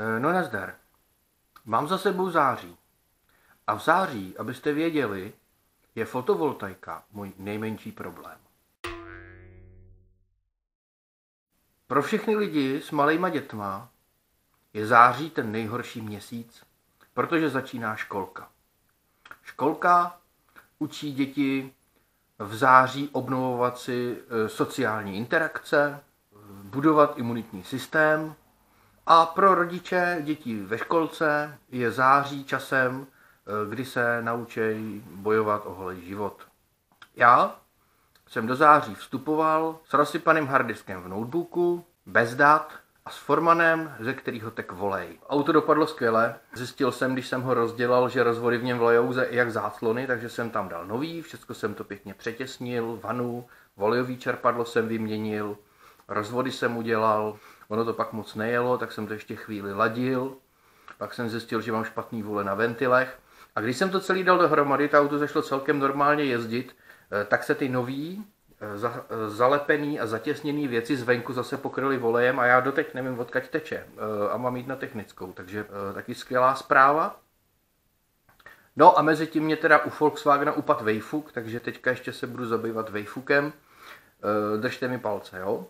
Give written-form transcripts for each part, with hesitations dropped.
No nazdar. Mám za sebou září. A v září, abyste věděli, je fotovoltaika můj nejmenší problém. Pro všechny lidi s malejma dětma je září ten nejhorší měsíc, protože začíná školka. Školka učí děti v září obnovovat si sociální interakce, budovat imunitní systém a pro rodiče dětí ve školce je září časem, kdy se naučí bojovat o holý život. Já jsem do září vstupoval s rozsypaným harddiskem v notebooku, bez dat a s formanem, ze kterého tek volej. Auto dopadlo skvěle. Zjistil jsem, když jsem ho rozdělal, že rozvody v něm volejou jak záclony, takže jsem tam dal nový, všechno jsem to pěkně přetěsnil, vanu, volejový čerpadlo jsem vyměnil, rozvody jsem udělal, ono to pak moc nejelo, tak jsem to ještě chvíli ladil, pak jsem zjistil, že mám špatný vůle na ventilech a když jsem to celý dal dohromady, to auto začalo celkem normálně jezdit, tak se ty nový zalepený a zatěsněný věci zvenku zase pokryly volejem a já doteď nevím, odkud teče a mám jít na technickou, takže taky skvělá zpráva. No a mezi tím mě teda u Volkswagena upad vejfuk, takže teďka ještě se budu zabývat vejfukem. Držte mi palce, jo?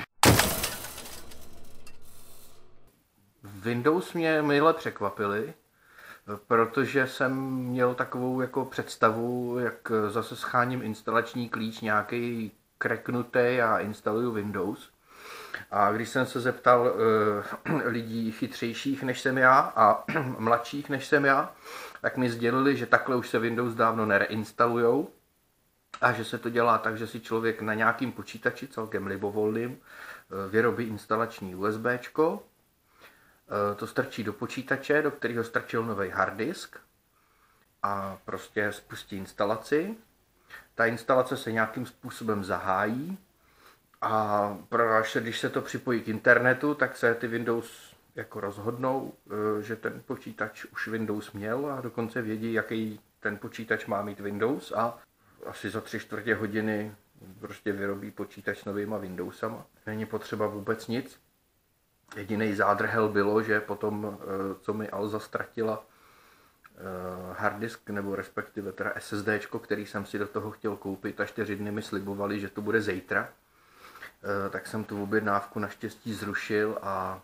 Windows mě mile překvapili, protože jsem měl takovou jako představu, jak zase scháním instalační klíč nějaký kreknutý a instaluju Windows. A když jsem se zeptal lidí chytřejších než jsem já a mladších než jsem já, tak mi sdělili, že takhle už se Windows dávno nereinstalujou a že se to dělá tak, že si člověk na nějakým počítači, celkem libovolným, vyrobí instalační USBčko, to strčí do počítače, do kterého strčil nový harddisk a prostě spustí instalaci. Ta instalace se nějakým způsobem zahájí a když se to připojí k internetu, tak se ty Windows jako rozhodnou, že ten počítač už Windows měl a dokonce vědí, jaký ten počítač má mít Windows a asi za 3/4 hodiny prostě vyrobí počítač s novýma Windowsama. Není potřeba vůbec nic. Jediný zádrhel bylo, že potom, co mi Alza ztratila harddisk, nebo respektive teda SSDčko, který jsem si do toho chtěl koupit a 4 dny mi slibovali, že to bude zítra, tak jsem tu objednávku naštěstí zrušil a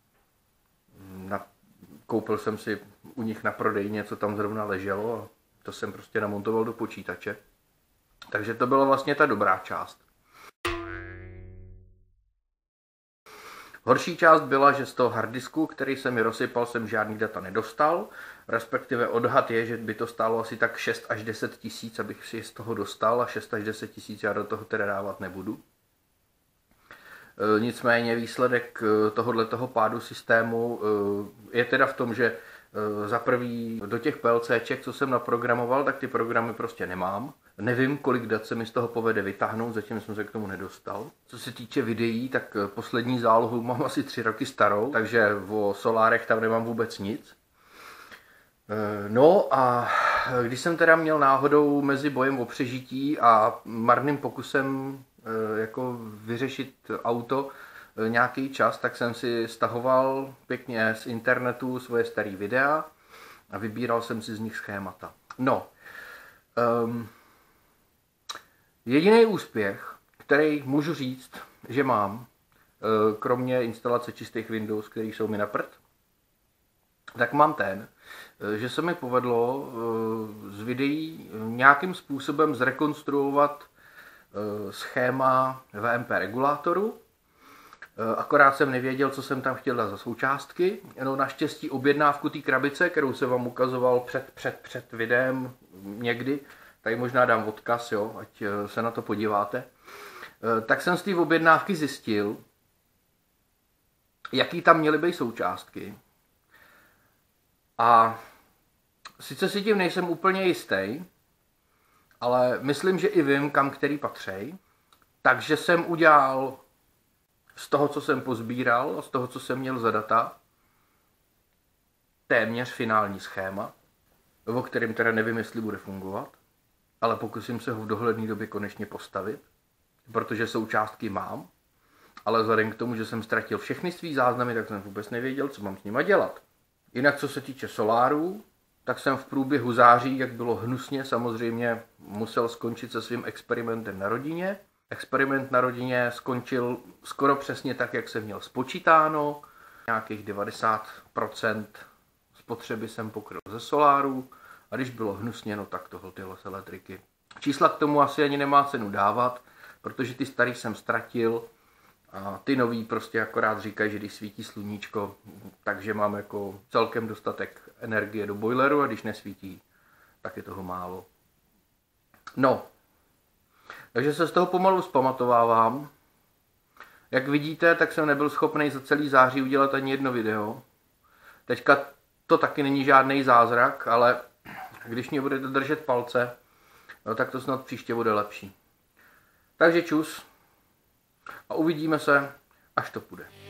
koupil jsem si u nich na prodejně, co tam zrovna leželo a to jsem prostě namontoval do počítače. Takže to byla vlastně ta dobrá část. Horší část byla, že z toho harddisku, který se mi rozsypal, jsem žádný data nedostal, respektive odhad je, že by to stálo asi tak 6 až 10 tisíc, abych si z toho dostal a 6 až 10 tisíc já do toho teda dávat nebudu. Nicméně výsledek tohoto pádu systému je teda v tom, že za prvý do těch PLCček, co jsem naprogramoval, tak ty programy prostě nemám. Nevím, kolik dat se mi z toho povede vytáhnout, zatím jsem se k tomu nedostal. Co se týče videí, tak poslední zálohu mám asi 3 roky starou, takže o solárech tam nemám vůbec nic. No a když jsem teda měl náhodou mezi bojem o přežití a marným pokusem jako vyřešit auto nějaký čas, tak jsem si stahoval pěkně z internetu svoje staré videa a vybíral jsem si z nich schémata. No, jediný úspěch, který můžu říct, že mám, kromě instalace čistých Windows, které jsou mi na prd, tak mám ten, že se mi povedlo z videí nějakým způsobem zrekonstruovat schéma VMP regulátoru. Akorát jsem nevěděl, co jsem tam chtěl dát za součástky. No, naštěstí objednávku té krabice, kterou jsem vám ukazoval před videem někdy, tady možná dám odkaz, jo, ať se na to podíváte, tak jsem z té objednávky zjistil, jaký tam měly být součástky. A sice si tím nejsem úplně jistý, ale myslím, že i vím, kam který patří. Takže jsem udělal z toho, co jsem pozbíral a z toho, co jsem měl za data, téměř finální schéma, o kterém teda nevím, jestli bude fungovat, ale pokusím se ho v dohledné době konečně postavit, protože součástky mám ale vzhledem k tomu, že jsem ztratil všechny svý záznamy, tak jsem vůbec nevěděl, co mám s nima dělat. Jinak co se týče solárů, tak jsem v průběhu září, jak bylo hnusně, samozřejmě musel skončit se svým experimentem na rodině. Experiment na rodině skončil skoro přesně tak, jak jsem měl spočítáno. Nějakých 90% spotřeby jsem pokryl ze soláru a když bylo hnusně, no tak toho tyhle elektriky. Čísla k tomu asi ani nemá cenu dávat, protože ty starý jsem ztratil a ty nový prostě akorát říkají, že když svítí sluníčko, takže mám jako celkem dostatek energie do boileru a když nesvítí, tak je toho málo. No, takže se z toho pomalu zpamatovávám. Jak vidíte, tak jsem nebyl schopný za celý září udělat ani jedno video. Teďka to taky není žádný zázrak, ale když mě budete držet palce, no, tak to snad příště bude lepší. Takže čus a uvidíme se, až to půjde.